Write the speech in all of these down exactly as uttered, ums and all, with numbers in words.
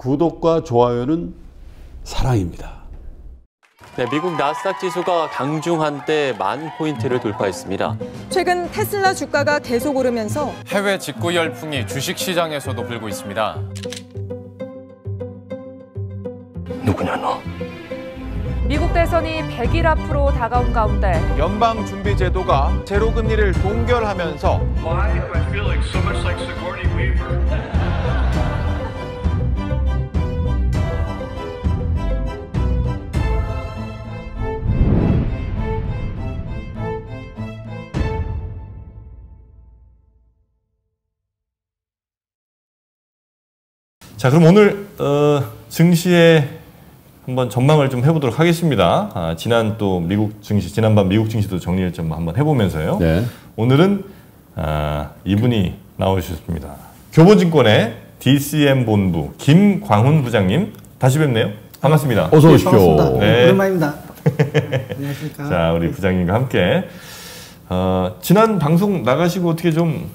구독과 좋아요는 사랑입니다. 네, 미국 나스닥 지수가 강중한 때 만 포인트를 돌파했습니다. 최근 테슬라 주가가 계속 오르면서 해외 직구 열풍이 주식시장에서도 불고 있습니다. 누구냐 너? 미국 대선이 백 일 앞으로 다가온 가운데 연방준비제도가 제로금리를 동결하면서 Why do I feel like so much like Sigourney Weaver? 자, 그럼 오늘 어, 증시에 한번 전망을 좀 해보도록 하겠습니다. 아, 지난 또 미국 증시, 지난밤 미국 증시도 정리를 좀 한번 해보면서요. 네. 오늘은 아, 이분이 나오셨습니다. 교보증권의 디씨엠 본부 김광훈 부장님, 다시 뵙네요. 반갑습니다. 어서 오십시오. 네, 반갑습니다. 네. 오랜만입니다. 안녕하십니까. 자, 우리 부장님과 함께 어, 지난 방송 나가시고 어떻게 좀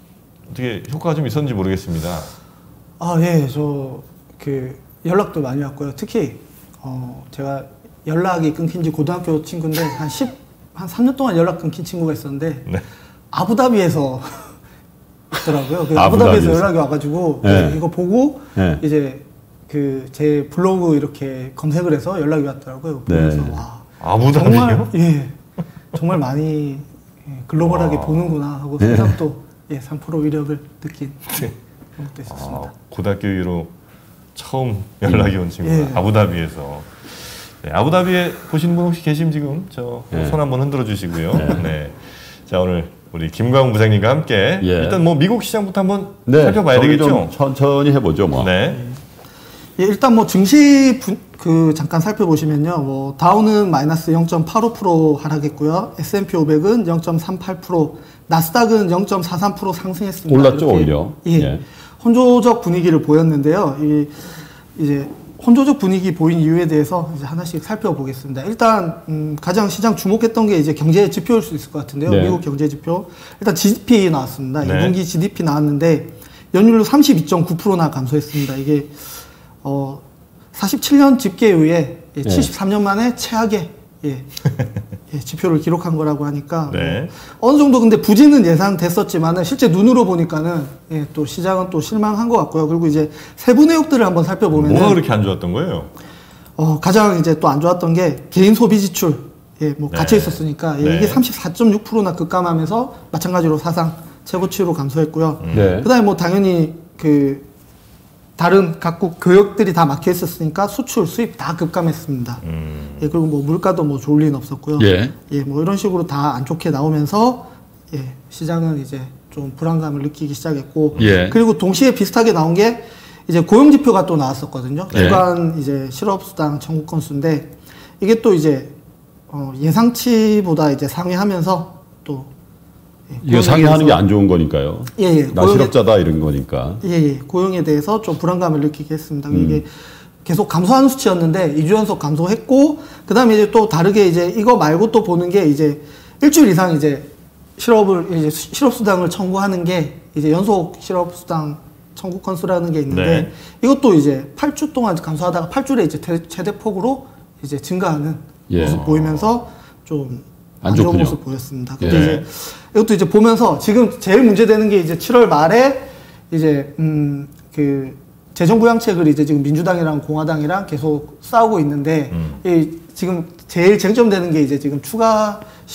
어떻게 효과가 좀 있었는지 모르겠습니다. 아, 예, 저 그 연락도 많이 왔고요. 특히 어, 제가 연락이 끊긴 지 고등학교 친구인데 한 십, 한 삼 년 동안 연락 끊긴 친구가 있었는데 네. 아부다비에서 있더라고요. 그 아부다비에서. 아부다비에서 연락이 와가지고 네. 이거 보고 네. 이제 그 제 블로그 이렇게 검색을 해서 연락이 왔더라고요. 보면서 네. 와, 아부다비요? 정말 예, 정말 많이 예, 글로벌하게 와. 보는구나 하고 네. 새삼 또 예, 삼 퍼센트 위력을 느낀 네. 그런 것도 있었습니다. 아, 고등학교 이후로 처음 연락이 온 친구가 예. 아부다비에서. 네, 아부다비에 보시는 분 혹시 계시면 지금 저 손 예. 한번 흔들어 주시고요. 네. 자, 오늘 우리 김광훈 부장님과 함께 예. 일단 뭐 미국 시장부터 한번 네, 살펴봐야 저기 되겠죠. 좀 천천히 해보죠, 뭐. 네. 예, 일단 뭐 증시 분, 그 잠깐 살펴보시면요. 뭐 다우는 마이너스 영 점 팔오 퍼센트 하락했고요. 에스 앤 피 오백은 영 점 삼팔 퍼센트, 나스닥은 영 점 사삼 퍼센트 상승했습니다. 올랐죠, 이렇게, 오히려. 예, 예. 혼조적 분위기를 보였는데요. 이, 이제 혼조적 분위기 보인 이유에 대해서 이제 하나씩 살펴보겠습니다. 일단 음, 가장 시장 주목했던 게 이제 경제 지표일 수 있을 것 같은데요. 네. 미국 경제 지표. 일단 지디피 나왔습니다. 네. 이 분기 지디피 나왔는데 연율 삼십이 점 구 퍼센트나 감소했습니다. 이게 어, 사십칠 년 집계 이후에 예, 칠십삼 년 만에 최악의 예, 예, 지표를 기록한 거라고 하니까 네. 어, 어느 정도 근데 부진은 예상됐었지만은 실제 눈으로 보니까는 예, 또 시장은 또 실망한 것 같고요. 그리고 이제 세부 내역들을 한번 살펴보면 뭐가 그렇게 안 좋았던 거예요? 어, 가장 이제 또 안 좋았던 게 개인 소비 지출 예, 뭐 네. 갇혀 있었으니까 예, 네. 이게 삼십사 점 육 퍼센트나 급감하면서 마찬가지로 사상 최고치로 감소했고요. 네. 그다음에 뭐 당연히 그 다른 각국 교역들이 다 막혀 있었으니까 수출, 수입 다 급감했습니다. 음. 예, 그리고 뭐 물가도 뭐 좋을 리는 없었고요. 예. 예, 뭐 이런 식으로 다 안 좋게 나오면서 예, 시장은 이제 좀 불안감을 느끼기 시작했고, 예. 그리고 동시에 비슷하게 나온 게 이제 고용 지표가 또 나왔었거든요. 예. 주간 이제 실업수당 청구 건수인데 이게 또 이제 어, 예상치보다 이제 상회하면서 또 예, 이거 상의하는 게 안 좋은 거니까요. 예, 예. 나 고용에- 실업자다 이런 거니까. 예, 예. 고용에 대해서 좀 불안감을 느끼게 했습니다. 음. 이게 계속 감소하는 수치였는데 이 주 연속 감소했고, 그 다음에 이제 또 다르게 이제 이거 말고 또 보는 게 이제 일주일 이상 이제 실업을, 이제 실업수당을 청구하는 게 이제 연속 실업수당 청구 건수라는 게 있는데 네. 이것도 이제 팔 주 동안 감소하다가 팔 주에 이제 대, 최대폭으로 이제 증가하는 예. 모습 보이면서 좀 안 안 좋은 좋군요. 모습 보였습니다. 근데 예. 이제 이것도 이제 보면서 지금 제일 문제되는 게 이제 칠월 말에 이제 음 그 재정부양책을 이제 지금 민주당이랑 공화당이랑 계속 싸우고 있는데 음. 이 지금 제일 쟁점되는 게 이제 지금 추가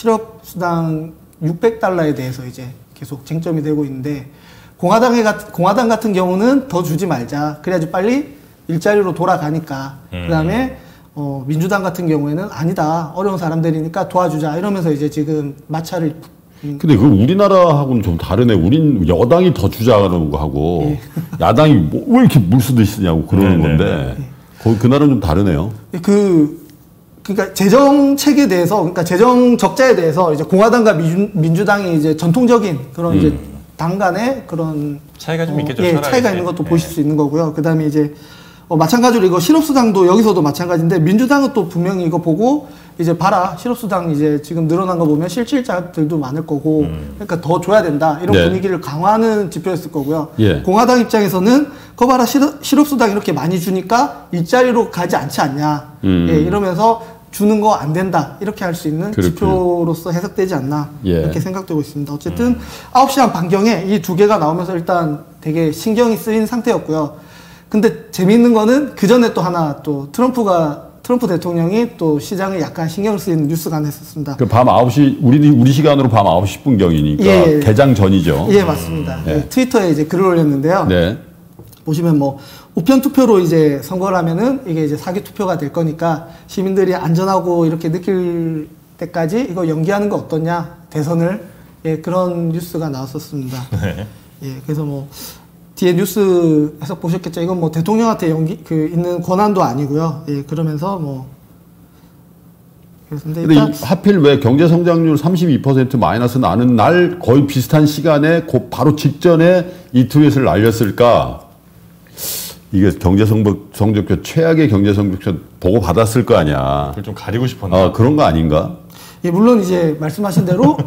실업수당 육백 달러에 대해서 이제 계속 쟁점이 되고 있는데 공화당의 같 공화당 같은 경우는 더 주지 말자. 그래야지 빨리 일자리로 돌아가니까. 음. 그다음에 어, 민주당 같은 경우에는 아니다. 어려운 사람들이니까 도와주자. 이러면서 이제 지금 마찰을. 음, 근데 그 우리나라하고는 좀 다르네. 우린 여당이 더 주장하는 거 하고 예. 야당이 뭐 왜 이렇게 물쓰듯이 쓰냐고 그러는 네, 네, 건데 거기 그날은 좀 다르네요. 그, 그러니까 재정책에 대해서, 그러니까 재정 적자에 대해서 이제 공화당과 민주, 민주당이 이제 전통적인 그런 음. 이제 당 간의 그런 차이가 좀 어, 있겠죠. 예, 차라리. 차이가 있는 것도 네. 보실 수 있는 거고요. 그 다음에 이제 어, 마찬가지로 이거 실업수당도 여기서도 마찬가지인데 민주당은 또 분명히 이거 보고 이제 봐라 실업수당 이제 지금 늘어난 거 보면 실질자들도 많을 거고 음. 그러니까 더 줘야 된다 이런 네. 분위기를 강화하는 지표였을 거고요. 예. 공화당 입장에서는 거 봐라 실업, 실업수당 이렇게 많이 주니까 일자리로 가지 않지 않냐 음. 예, 이러면서 주는 거 안 된다 이렇게 할 수 있는 그렇군요. 지표로서 해석되지 않나 예. 이렇게 생각되고 있습니다. 어쨌든 음. 아홉 시 한 반경에 이 두 개가 나오면서 일단 되게 신경이 쓰인 상태였고요. 근데 재미있는 거는 그 전에 또 하나 또 트럼프가 트럼프 대통령이 또 시장을 약간 신경을 쓰이는 뉴스가 하나 있었습니다. 그 밤 아홉 시 우리 우리 시간으로 밤 아홉 시 십 분경이니까 예. 개장 전이죠. 예, 맞습니다. 네. 예, 트위터에 이제 글을 올렸는데요. 네. 보시면 뭐 우편 투표로 이제 선거를 하면은 이게 이제 사기 투표가 될 거니까 시민들이 안전하고 이렇게 느낄 때까지 이거 연기하는 거 어떠냐 대선을 예, 그런 뉴스가 나왔었습니다. 네. 예, 그래서 뭐 뒤에 뉴스에서 보셨겠죠. 이건 뭐 대통령한테 연기 그 있는 권한도 아니고요. 예, 그러면서 뭐 그래서 근데 근데 일단 이, 하필 왜 경제 성장률 삼십이 퍼센트 마이너스 나는 날 거의 비슷한 시간에 그 바로 직전에 이 트윗을 날렸을까? 이게 경제 성적 성적표 최악의 경제 성적표 보고 받았을 거 아니야. 그걸 좀 가리고 싶었나? 아, 그런 거 아닌가? 예, 물론 이제 말씀하신 대로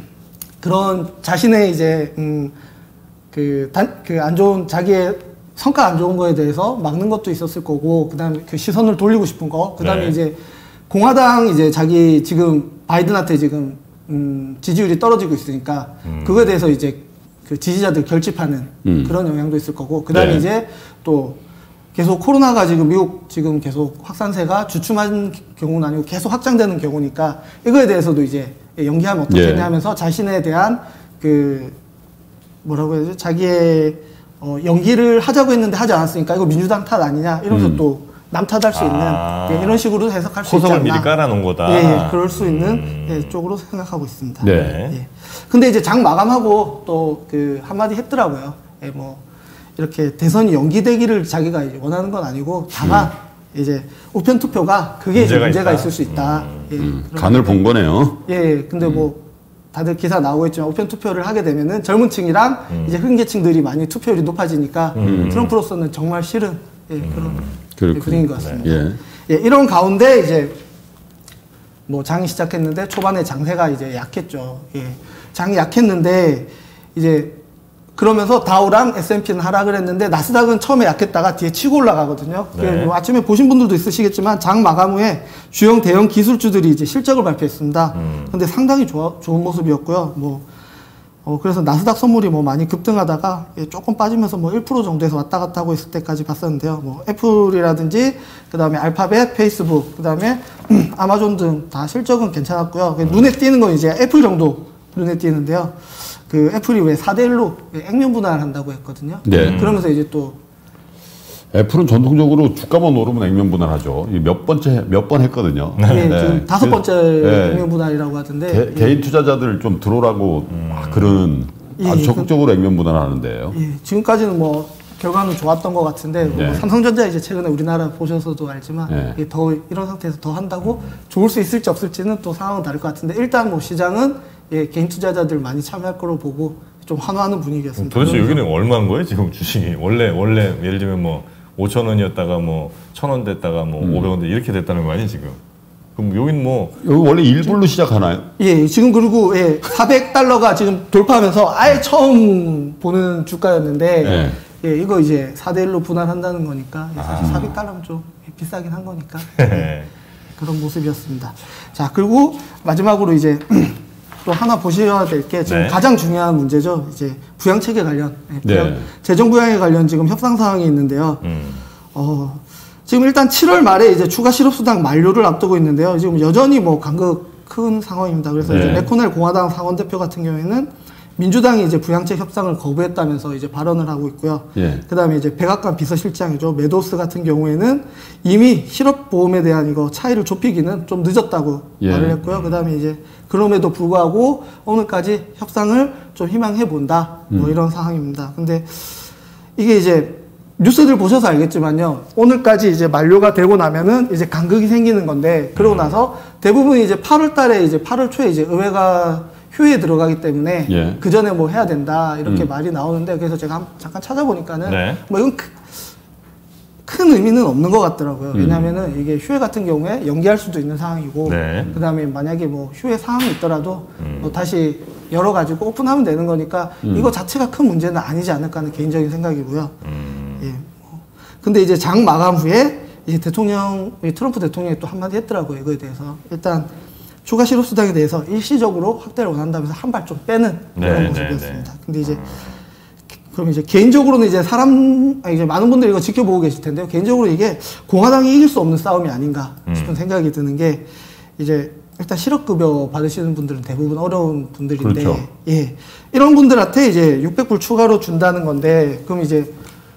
그런 자신의 이제 음, 그, 단, 그, 안 좋은, 자기의 성과 안 좋은 거에 대해서 막는 것도 있었을 거고, 그 다음에 그 시선을 돌리고 싶은 거, 그 다음에 네. 이제 공화당 이제 자기 지금 바이든한테 지금, 음, 지지율이 떨어지고 있으니까, 음. 그거에 대해서 이제 그 지지자들 결집하는 음. 그런 영향도 있을 거고, 그 다음에 네. 이제 또 계속 코로나가 지금 미국 지금 계속 확산세가 주춤한 경우는 아니고 계속 확장되는 경우니까, 이거에 대해서도 이제 연기하면 어떻겠냐 예. 하면서 자신에 대한 그, 뭐라고 해야 되지? 자기의 어, 연기를 하자고 했는데 하지 않았으니까 이거 민주당 탓 아니냐 이러면서 음. 또 남 탓할 수 아. 있는 예, 이런 식으로 해석할 수 있지 않나. 포석을 미리 깔아놓은 거다. 예, 예, 그럴 수 있는 음. 예, 쪽으로 생각하고 있습니다. 네. 예. 근데 이제 장 마감하고 또 그 한마디 했더라고요. 예, 뭐 이렇게 대선이 연기되기를 자기가 이제 원하는 건 아니고 다만 음. 이제 우편 투표가 그게 문제가, 문제가 있을 수 있다. 음. 예, 음, 간을 본 거네요. 예, 예. 근데 음. 뭐 다들 기사 나오고 있지만 우편 투표를 하게 되면은 젊은 층이랑 음. 이제 흑계층들이 많이 투표율이 높아지니까 음. 트럼프로서는 정말 싫은 예, 그런 그렇군요. 분위기인 것 같습니다. 예. 예, 이런 가운데 이제 뭐 장이 시작했는데 초반에 장세가 이제 약했죠. 예. 장이 약했는데 이제 그러면서 다우랑 에스 앤 피는 하락을 했는데 나스닥은 처음에 약했다가 뒤에 치고 올라가거든요. 네. 네. 뭐 아침에 보신 분들도 있으시겠지만 장 마감 후에 주요 대형 기술주들이 이제 실적을 발표했습니다. 음. 근데 상당히 좋아, 좋은 모습이었고요. 뭐 어, 그래서 나스닥 선물이 뭐 많이 급등하다가 예, 조금 빠지면서 뭐 일 퍼센트 정도에서 왔다 갔다 하고 있을 때까지 봤었는데요. 뭐 애플이라든지 그 다음에 알파벳, 페이스북, 그 다음에 아마존 등 다 실적은 괜찮았고요. 눈에 띄는 건 이제 애플 정도 눈에 띄는데요. 그 애플이 왜 사 대 일로 액면 분할을 한다고 했거든요. 네. 그러면서 이제 또 애플은 전통적으로 주가만 오르면 액면 분할하죠. 몇 번째 몇 번 했거든요. 예, 지금 다섯 번째 네. 액면 분할이라고 하던데 개, 예. 개인 투자자들 좀 들어오라고 막 그러는 예, 아주 예, 적극적으로 액면 분할하는데요. 예, 지금까지는 뭐 결과는 좋았던 것 같은데 뭐 네. 삼성전자 이제 최근에 우리나라 보셔서도 알지만 네. 예, 더 이런 상태에서 더 한다고 좋을 수 있을지 없을지는 또 상황은 다를 것 같은데 일단 뭐 시장은 예, 개인 투자자들 많이 참여할 거로 보고 좀 환호하는 분위기였습니다. 도대체 여기는 얼마인 거예요? 지금 주식이 원래 원래 예를 들면 뭐 오천 원이었다가 뭐 천 원 됐다가 뭐 음. 오백 원 돼 이렇게 됐다는 거 아니에요 지금? 그럼 여기는 뭐 여기 원래 일 불로 시작하나요? 예, 지금 그리고 예, 사백 달러가 지금 돌파하면서 아예 처음 보는 주가였는데 네. 예, 이거 이제 사 대 일로 분할한다는 거니까 예, 사실 아. 사백 달러면 좀 비싸긴 한 거니까 네. 그런 모습이었습니다. 자, 그리고 마지막으로 이제 또 하나 보셔야 될 게 지금 네. 가장 중요한 문제죠. 이제 부양체계 관련, 예, 부양, 네. 재정 부양에 관련 지금 협상 사항이 있는데요. 음. 어, 지금 일단 칠월 말에 이제 추가 실업수당 만료를 앞두고 있는데요. 지금 여전히 뭐 간극 큰 상황입니다. 그래서 네. 이제 메코넬 공화당 상원 대표 같은 경우에는 민주당이 이제 부양책 협상을 거부했다면서 이제 발언을 하고 있고요. 예. 그 다음에 이제 백악관 비서실장이죠. 메도스 같은 경우에는 이미 실업보험에 대한 이거 차이를 좁히기는 좀 늦었다고 예. 말을 했고요. 그 다음에 이제 그럼에도 불구하고 오늘까지 협상을 좀 희망해 본다. 뭐 음. 이런 상황입니다. 근데 이게 이제 뉴스들 보셔서 알겠지만요. 오늘까지 이제 만료가 되고 나면은 이제 간극이 생기는 건데, 그러고 나서 대부분 이제 팔월 달에 이제 팔월 초에 이제 의회가 휴회에 들어가기 때문에 예. 그 전에 뭐 해야 된다 이렇게 음. 말이 나오는데, 그래서 제가 한, 잠깐 찾아보니까는 네. 뭐 이건 크, 큰 큰 의미는 없는 것 같더라고요. 음. 왜냐하면은 이게 휴회 같은 경우에 연기할 수도 있는 상황이고, 네. 그 다음에 만약에 뭐 휴회 상황이 있더라도 음. 뭐 다시 열어가지고 오픈하면 되는 거니까 음. 이거 자체가 큰 문제는 아니지 않을까 하는 개인적인 생각이고요. 음. 예. 근데 이제 장 마감 후에 이제 대통령, 트럼프 대통령이 또 한마디 했더라고요. 이거에 대해서. 일단 추가 실업수당에 대해서 일시적으로 확대를 원한다면서 한 발 좀 빼는 네, 그런 모습이었습니다. 네, 네. 근데 이제 그럼 이제 개인적으로는 이제 사람, 이제 많은 분들이 이거 지켜보고 계실 텐데요. 개인적으로 이게 공화당이 이길 수 없는 싸움이 아닌가 싶은 음. 생각이 드는 게 이제 일단 실업급여 받으시는 분들은 대부분 어려운 분들인데, 그렇죠. 예. 이런 분들한테 이제 육백 불 추가로 준다는 건데, 그럼 이제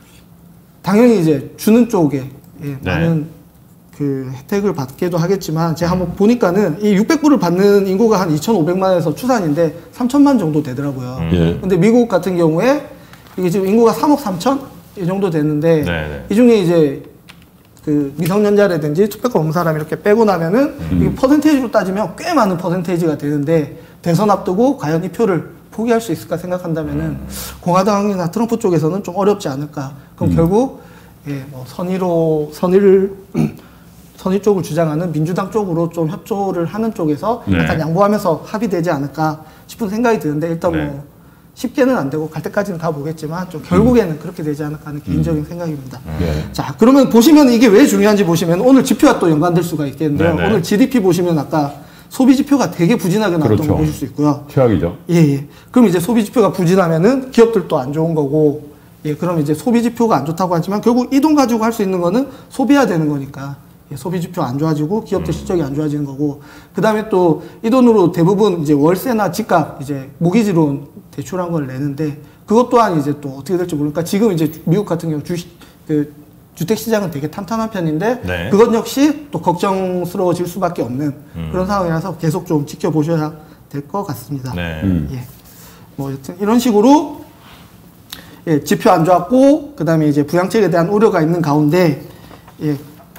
당연히 이제 주는 쪽에 예, 네. 많은 그 혜택을 받기도 하겠지만 제가 한번 보니까는 이 육백 불을 받는 인구가 한 이천오백만에서 추산인데 삼천만 정도 되더라고요. 예. 근데 미국 같은 경우에 이게 지금 인구가 삼억 삼천 이 정도 되는데 네네. 이 중에 이제 그 미성년자라든지 투표권 없는 사람 이렇게 빼고 나면은 음. 이게 퍼센테이지로 따지면 꽤 많은 퍼센테이지가 되는데 대선 앞두고 과연 이 표를 포기할 수 있을까 생각한다면은 음. 공화당이나 트럼프 쪽에서는 좀 어렵지 않을까. 그럼 음. 결국 예, 뭐 선의로 선의를 선의 쪽을 주장하는 민주당 쪽으로 좀 협조를 하는 쪽에서 네. 약간 양보하면서 합의되지 않을까 싶은 생각이 드는데 일단 네. 뭐 쉽게는 안 되고 갈 때까지는 가보겠지만 좀 결국에는 음. 그렇게 되지 않을까 하는 개인적인 음. 생각입니다. 네. 자, 그러면 보시면 이게 왜 중요한지 보시면 오늘 지표와 또 연관될 수가 있겠는데요. 네네. 오늘 지디피 보시면 아까 소비 지표가 되게 부진하게 나왔던 그렇죠. 거 보실 수 있고요. 최악이죠. 예, 예. 그럼 이제 소비 지표가 부진하면은 기업들도 안 좋은 거고, 예, 그럼 이제 소비 지표가 안 좋다고 하지만 결국 이 돈 가지고 할 수 있는 거는 소비해야 되는 거니까. 예, 소비 지표 안 좋아지고 기업들 실적이 안 좋아지는 거고, 그 다음에 또 이 돈으로 대부분 이제 월세나 집값 이제 모기지로 대출한 걸 내는데 그것 또한 이제 또 어떻게 될지 모르니까 지금 이제 미국 같은 경우 주식 그 주택 시장은 되게 탄탄한 편인데 네. 그것 역시 또 걱정스러워질 수밖에 없는 음. 그런 상황이라서 계속 좀 지켜보셔야 될 것 같습니다. 네. 음. 예. 뭐 여튼 이런 식으로 예, 지표 안 좋았고 그 다음에 이제 부양책에 대한 우려가 있는 가운데 예.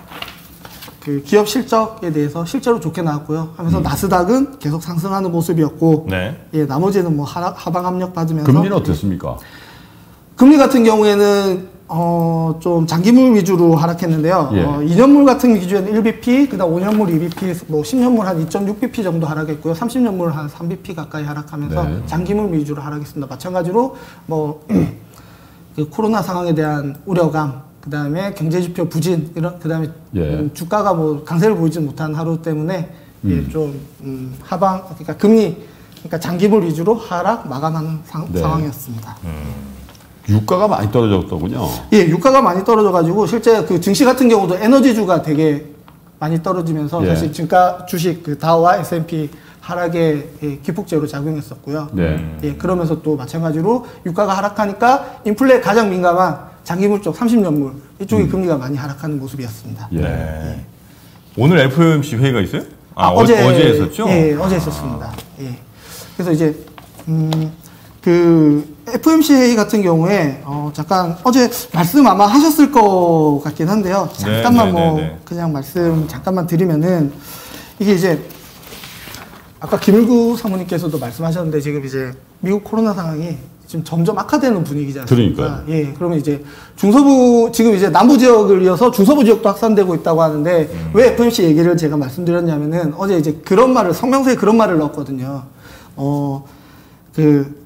그 기업 실적에 대해서 실제로 좋게 나왔고요. 하면서 음. 나스닥은 계속 상승하는 모습이었고, 네. 예, 나머지는 뭐 하락, 하방 압력 받으면서. 금리는 어땠습니까? 금리 같은 경우에는 어, 좀 장기물 위주로 하락했는데요. 예. 어, 이 년물 같은 기준에는 일 비피, 그다음 오 년물 이 비피, 뭐 십 년물 한 이 점 육 비피 정도 하락했고요. 삼십 년물 한 삼 비피 가까이 하락하면서 네. 장기물 위주로 하락했습니다. 마찬가지로 뭐 그 코로나 상황에 대한 우려감. 그 다음에 경제지표 부진, 이런, 그 다음에 예. 음, 주가가 뭐 강세를 보이지 못한 하루 때문에 음. 예, 좀 음, 하방, 그러니까 금리, 그러니까 장기물 위주로 하락 마감하는 상, 네. 상황이었습니다. 음. 유가가 많이 떨어졌더군요. 예, 유가가 많이 떨어져가지고 실제 그 증시 같은 경우도 에너지주가 되게 많이 떨어지면서 예. 사실 증가 주식 그 다우와 에스 앤 피 하락에 예, 기폭제로 작용했었고요. 네. 예, 그러면서 또 마찬가지로 유가가 하락하니까 인플레에 가장 민감한 장기물 쪽 삼십 년물 이쪽이 음. 금리가 많이 하락하는 모습이었습니다. 예. 예. 오늘 에프 오 엠 씨 회의가 있어요? 아, 아 어제 어제 했었죠? 예, 어제 있었습니다. 아. 예. 그래서 이제 음, 그 에프 오 엠 씨 회의 같은 경우에 어, 잠깐 어제 말씀 아마 하셨을 것 같긴 한데요. 잠깐만 네, 네, 뭐 네, 네. 그냥 말씀 잠깐만 드리면은 이게 이제 아까 김일구 사모님께서도 말씀하셨는데 지금 이제 미국 코로나 상황이 지금 점점 악화되는 분위기지 않습니까? 그러니까요. 예, 그러면 이제 중서부, 지금 이제 남부 지역을 이어서 중서부 지역도 확산되고 있다고 하는데, 음. 왜 에프 오 엠 씨 얘기를 제가 말씀드렸냐면은, 어제 이제 그런 말을, 성명서에 그런 말을 넣었거든요. 어, 그,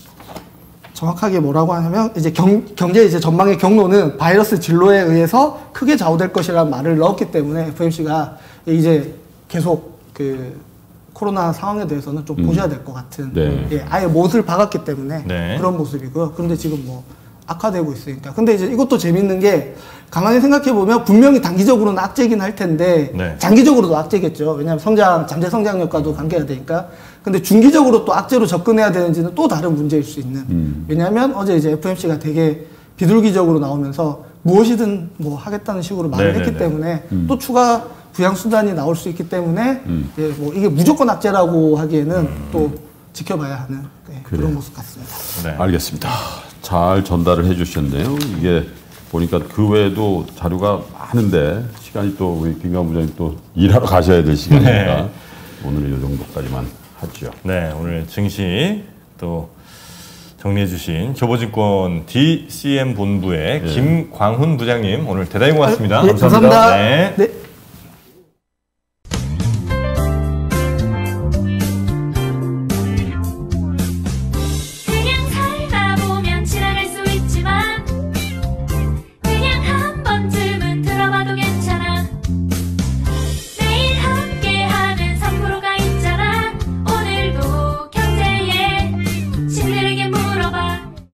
정확하게 뭐라고 하냐면, 이제 경, 경제 이제 전망의 경로는 바이러스 진로에 의해서 크게 좌우될 것이라는 말을 넣었기 때문에 에프 오 엠 씨가 이제 계속 그, 코로나 상황에 대해서는 좀 음. 보셔야 될 것 같은 네. 예, 아예 못을 박았기 때문에 네. 그런 모습이고요. 그런데 지금 뭐 악화되고 있으니까. 근데 이제 이것도 재밌는 게 가만히 생각해 보면 분명히 단기적으로는 악재긴 할 텐데 네. 장기적으로도 악재겠죠. 왜냐하면 성장 잠재 성장력과도 관계가 되니까. 근데 중기적으로 또 악재로 접근해야 되는지는 또 다른 문제일 수 있는. 음. 왜냐하면 어제 이제 에프 오 엠 씨가 되게 비둘기적으로 나오면서 무엇이든 뭐 하겠다는 식으로 말을 네네네. 했기 때문에 음. 또 추가 부양 수단이 나올 수 있기 때문에 음. 예, 뭐 이게 무조건 악재라고 하기에는 음. 또 지켜봐야 하는 네, 그런 모습 같습니다. 네. 알겠습니다. 잘 전달을 해주셨네요. 이게 보니까 그 외에도 자료가 많은데 시간이 또 우리 김광 부장님 또 일하러 가셔야 될 시간이니까 네. 오늘은 이 정도까지만 하죠. 네, 오늘 증시 또 정리해주신 교보증권 디씨엠 본부의 예. 김광훈 부장님 오늘 대단히 고맙습니다. 아, 네, 감사합니다. 네. 네.